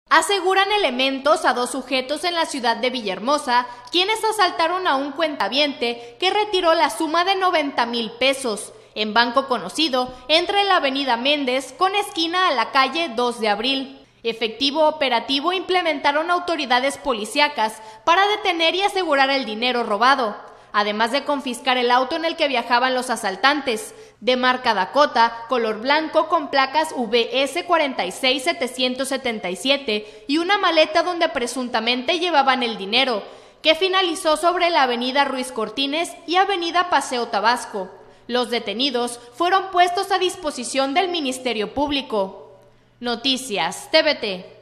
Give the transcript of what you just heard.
Aseguran elementos a dos sujetos en la ciudad de Villahermosa, quienes asaltaron a un cuentaviente que retiró la suma de 90,000 pesos en banco conocido entre la avenida Méndez con esquina a la calle 2 de abril. Efectivo operativo implementaron autoridades policíacas para detener y asegurar el dinero robado, además de confiscar el auto en el que viajaban los asaltantes, de marca Dakota, color blanco con placas VS 46777 y una maleta donde presuntamente llevaban el dinero, que finalizó sobre la avenida Ruiz Cortines y avenida Paseo Tabasco. Los detenidos fueron puestos a disposición del Ministerio Público. Noticias TVT.